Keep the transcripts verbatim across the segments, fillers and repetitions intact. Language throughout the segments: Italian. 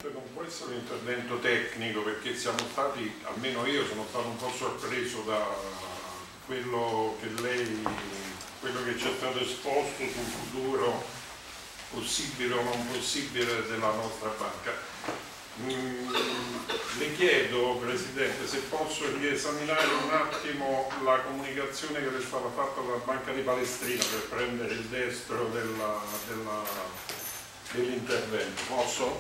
Presidente, non può essere un intervento tecnico, perché siamo stati, almeno io sono stato un po' sorpreso da quello che lei, quello che ci è stato esposto sul futuro possibile o non possibile della nostra banca. Mm, le chiedo, Presidente, se posso riesaminare un attimo la comunicazione che le è stata fatta dalla Banca di Palestrina per prendere il destro della, della, dell'intervento. Posso?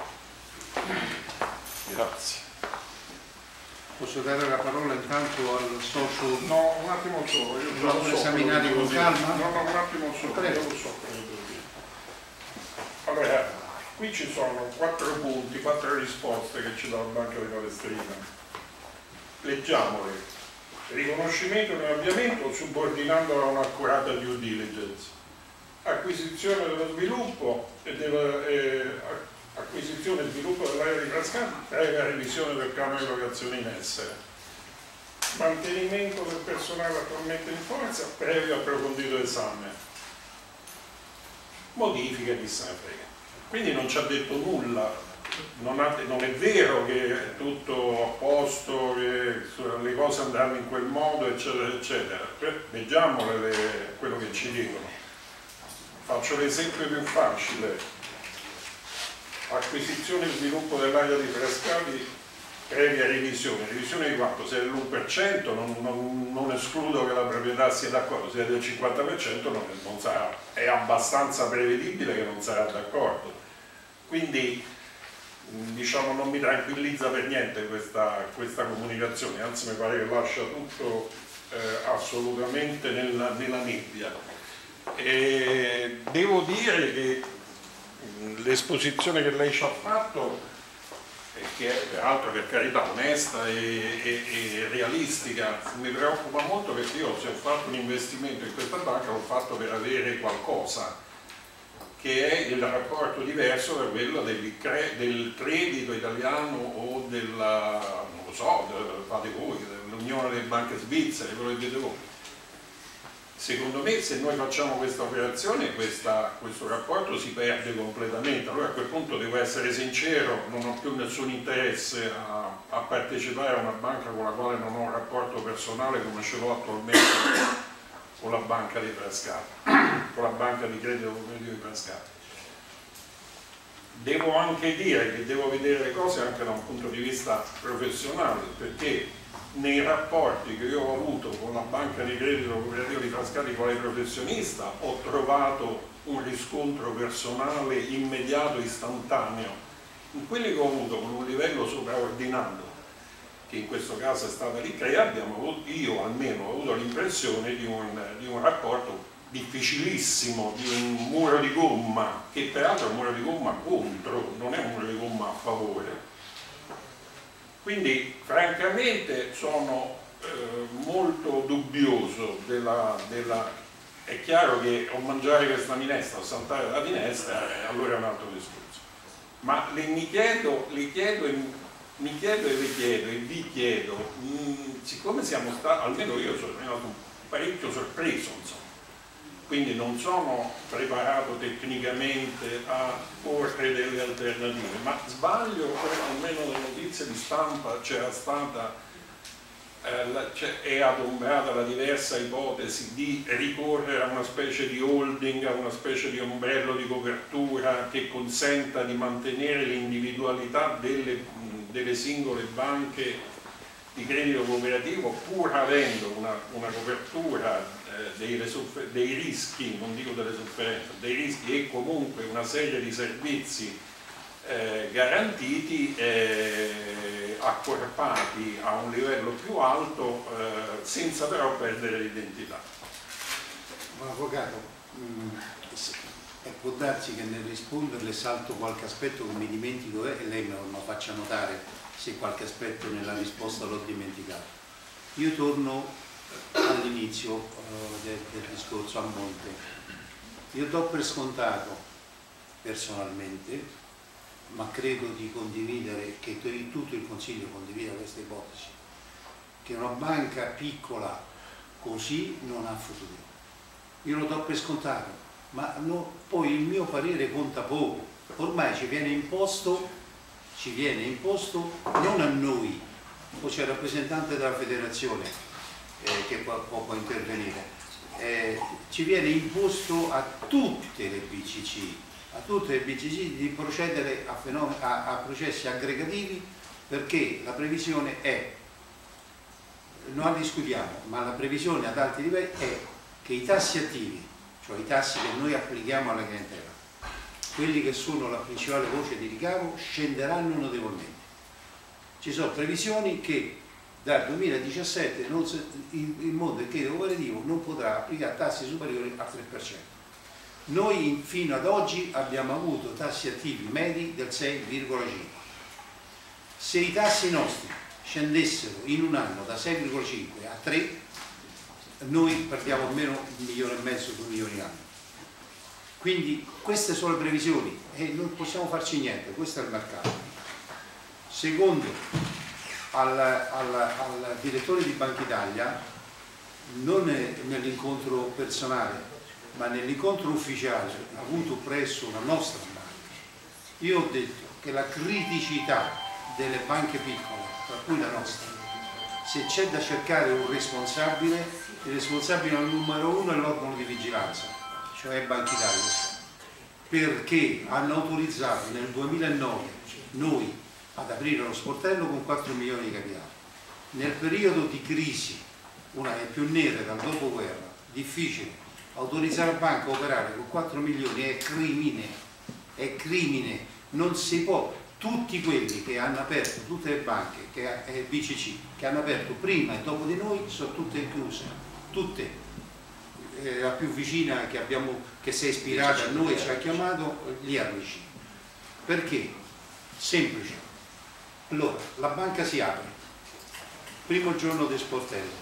Grazie. Posso dare la parola intanto al socio? No, un attimo solo. Io lo so esaminare con calma? No, no, un attimo solo. Prego. Io lo so cosa devo dire. Allora, qui ci sono quattro punti, quattro risposte che ci dà la Banca di Palestrina. Leggiamole. Riconoscimento di un avviamento subordinandolo a un'accurata due diligence. Acquisizione dello sviluppo e della, eh, acquisizione e sviluppo dell'area di Frascati previa revisione del piano di erogazione in essere. Mantenimento del personale attualmente in forza previo approfondito esame. Modifiche, chi se ne frega. Quindi non ci ha detto nulla, non, ha, non è vero che è tutto a posto, che le cose andranno in quel modo, eccetera, eccetera. Leggiamole le, quello che ci dicono. Faccio l'esempio più facile. Acquisizione e sviluppo dell'area di Frascati previa revisione. Revisione di quanto? Se è dell'uno per cento non, non, non escludo che la proprietà sia d'accordo, se è del cinquanta per cento non, non sarà, è abbastanza prevedibile che non sarà d'accordo. Quindi diciamo non mi tranquillizza per niente questa, questa comunicazione, anzi mi pare che lascia tutto eh, assolutamente nella, nella nebbia. E devo dire che l'esposizione che lei ci ha fatto, che è peraltro per carità onesta e, e, e realistica, mi preoccupa molto, perché io se ho fatto un investimento in questa banca l'ho fatto per avere qualcosa che è il rapporto diverso da quello del, del credito italiano o della, non lo so, fate voi, dell'Unione delle Banche Svizzere, quello che dite voi. Secondo me se noi facciamo questa operazione questa, questo rapporto si perde completamente. Allora a quel punto devo essere sincero, non ho più nessun interesse a, a partecipare a una banca con la quale non ho un rapporto personale come ce l'ho attualmente con la banca di Frascati, con la banca di credito cooperativo di Frascati. Devo anche dire che devo vedere le cose anche da un punto di vista professionale, perché nei rapporti che io ho avuto con la banca di credito cooperativo di Frascati quale professionista ho trovato un riscontro personale immediato, istantaneo. In quelli che ho avuto con un livello sopraordinato, che in questo caso è stata l'Icrea, abbiamo avuto, io almeno ho avuto l'impressione di un, di un rapporto difficilissimo, di un muro di gomma, che peraltro è un muro di gomma contro, non è un muro di gomma a favore. Quindi francamente sono eh, molto dubbioso della, della... È chiaro che o mangiare questa minestra o saltare la finestra, eh, allora è un altro discorso. Ma le, mi chiedo, le chiedo e mi chiedo e le chiedo e vi chiedo, mh, siccome siamo stati, almeno io sono rimasto parecchio sorpreso, insomma, quindi non sono preparato tecnicamente a porre delle alternative, ma sbaglio, almeno le notizie di stampa c'era stata, eh, è adombrata la diversa ipotesi di ricorrere a una specie di holding, a una specie di ombrello di copertura che consenta di mantenere l'individualità delle delle singole banche di credito cooperativo, pur avendo una, una copertura eh, dei, dei rischi, non dico delle sofferenze, dei rischi e comunque una serie di servizi eh, garantiti, eh, accorpati a un livello più alto, eh, senza però perdere l'identità. Avvocato, mh, e può darsi che nel risponderle salto qualche aspetto che mi dimentico e lei me lo faccia notare se qualche aspetto nella risposta l'ho dimenticato. Io torno all'inizio uh, del, del discorso a monte. Io do per scontato personalmente, ma credo di condividere, che tutto il Consiglio condivida questa ipotesi, che una banca piccola così non ha futuro. Io lo do per scontato, ma no, poi il mio parere conta poco. Ormai ci viene imposto ci viene imposto non a noi, poi c'è il rappresentante della federazione eh, che può, può intervenire, eh, ci viene imposto a tutte le B C C, a tutte le B C C di procedere a, a, a processi aggregativi, perché la previsione è, non la discutiamo, ma la previsione ad alti livelli è che i tassi attivi, cioè i tassi che noi applichiamo alla clientela, quelli che sono la principale voce di ricavo, scenderanno notevolmente. Ci sono previsioni che dal duemiladiciassette non se, il, il mondo del credito cooperativo non potrà applicare tassi superiori al tre per cento. Noi fino ad oggi abbiamo avuto tassi attivi medi del sei virgola cinque. Se i tassi nostri scendessero in un anno da sei virgola cinque a tre, noi perdiamo almeno un milione e mezzo, due milioni l'anno. Quindi queste sono le previsioni e non possiamo farci niente, questo è il mercato. Secondo, al, al, al direttore di Banca Italia, non nell'incontro personale, ma nell'incontro ufficiale avuto presso la nostra banca, io ho detto che la criticità delle banche piccole, tra cui la nostra, se c'è da cercare un responsabile, il responsabile numero uno è l'organo di vigilanza, cioè Banca Italia, perché hanno autorizzato nel duemilanove noi ad aprire lo sportello con quattro milioni di capitale. Nel periodo di crisi, una delle più nere dal dopoguerra, difficile, autorizzare la banca a operare con quattro milioni è crimine, è crimine, non si può. Tutti quelli che hanno aperto, tutte le banche, che è B C C, che hanno aperto prima e dopo di noi, sono tutte chiuse, tutte. Eh, la più vicina che, abbiamo, che si è ispirata a noi, ci ha chiamato gli amici. Perché? Semplice. Allora, la banca si apre, primo giorno del sportello,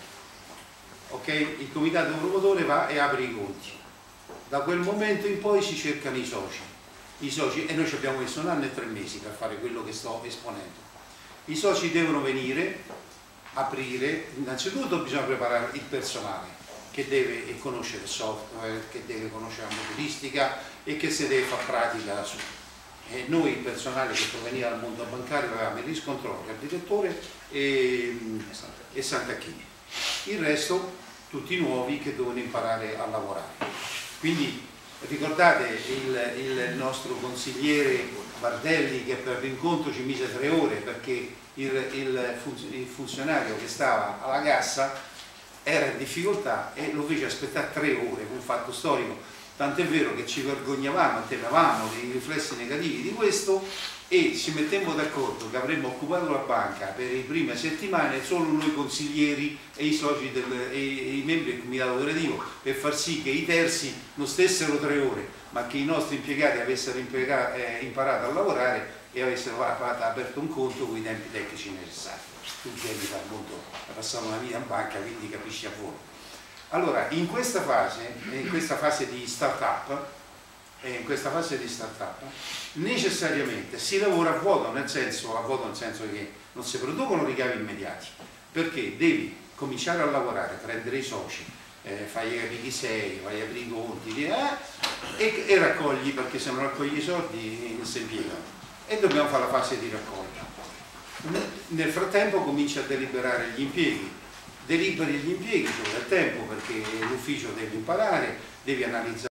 ok? Il comitato promotore va e apre i conti. Da quel momento in poi si cercano i soci. I soci, e noi ci abbiamo messo un anno e tre mesi per fare quello che sto esponendo. I soci devono venire, aprire, innanzitutto bisogna preparare il personale che deve conoscere il software, che deve conoscere la modulistica e che si deve fare pratica su. E noi il personale che proveniva dal mondo bancario avevamo il riscontrollo, il direttore e, e Sant'Acchini. Il resto tutti nuovi che devono imparare a lavorare. Quindi ricordate il, il nostro consigliere Bardelli che per l'incontro ci mise tre ore perché il, il, il funzionario che stava alla cassa era in difficoltà e lo fece aspettare tre ore, un fatto storico, tant'è vero che ci vergognavamo, temevamo dei riflessi negativi di questo e ci mettemmo d'accordo che avremmo occupato la banca per le prime settimane solo noi consiglieri e i soci del, e, e i membri del comitato operativo per far sì che i terzi non stessero tre ore ma che i nostri impiegati avessero impiega, eh, imparato a lavorare e avessero aperto un conto con i tempi tecnici necessari. Tu vieni dal mondo, hai passato una vita in banca, quindi capisci a voi. Allora, in questa fase, in questa fase di start-up, in questa fase di start-up, necessariamente si lavora a vuoto, nel senso, a vuoto nel senso che non si producono ricavi immediati, perché devi cominciare a lavorare, prendere i soci, eh, fai capire chi sei, vai a aprire i conti eh, e, e raccogli, perché se non raccogli i soldi non si impiegano. E dobbiamo fare la fase di raccolta. Nel frattempo comincia a deliberare gli impieghi, deliberi gli impieghi, ci vuole tempo perché l'ufficio deve imparare, devi analizzare